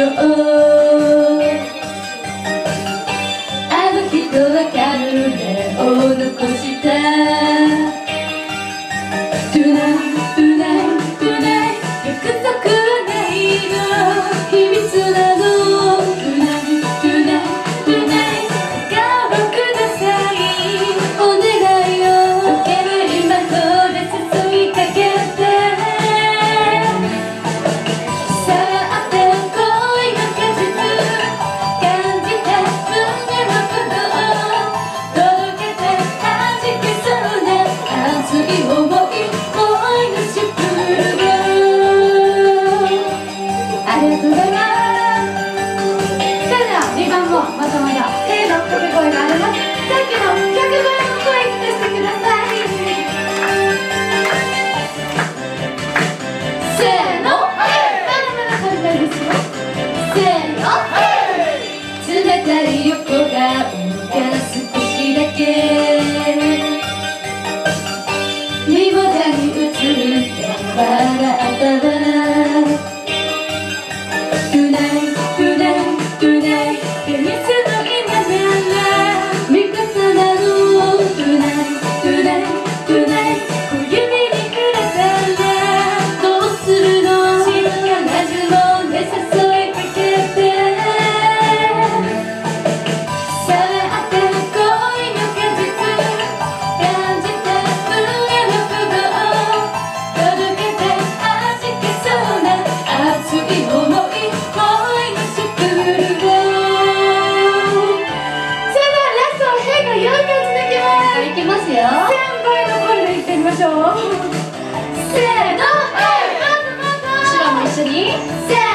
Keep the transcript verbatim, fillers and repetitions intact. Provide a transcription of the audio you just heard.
う。あの人はカルネを残した。Tonight, tonight, tonight 約束はないの、秘密なの。Tonight, tonight, tonight 顔をください、お願いよ。溶ける今これ誘いかけて、さあって恋の果実感じた胸の鼓動、届けて弾けそうな熱い想い、恋のシュプール。ありがとうございます。それではにばんもまだまだ手の掛け声があります。さっきのひゃくばいの声聞かせてください。せーの、まだまだ足りないですよ。せーの、冷たい横顔が少しだけミモザに映って笑ったわ。Tonight, tonight, tonight テニスの今なら味方なの。Tonight, tonight, tonight 小指に触れたらどうするの。静かな呪文で誘いかけて、さあって恋の果実感じた胸の鼓動、届けて弾けそうな熱い想い、恋のシュプールを。それではラストは変がよんかい続きます。いきますよ。せんばいの声でいってみましょう。せーの、後ろも一緒に。せーの